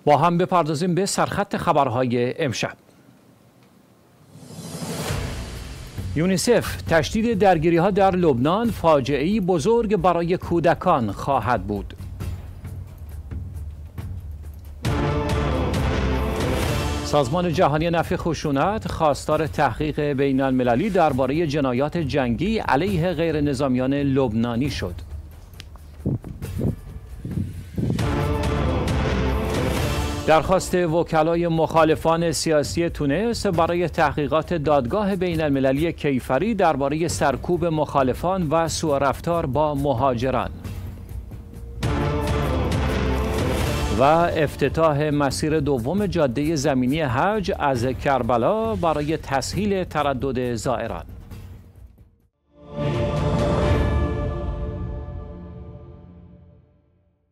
با هم بپردازیم به سرخط خبرهای امشب. یونیسف: تشدید درگیری‌ها در لبنان فاجعه‌ای بزرگ برای کودکان خواهد بود. سازمان جهانی نفی خشونت خواستار تحقیق بین‌المللی درباره جنایات جنگی علیه غیرنظامیان لبنانی شد. درخواست وکلای مخالفان سیاسی تونس برای تحقیقات دادگاه بین‌المللی کیفری درباره سرکوب مخالفان و سوء رفتار با مهاجران. و افتتاح مسیر دوم جاده زمینی حج از کربلا برای تسهیل تردد زائران.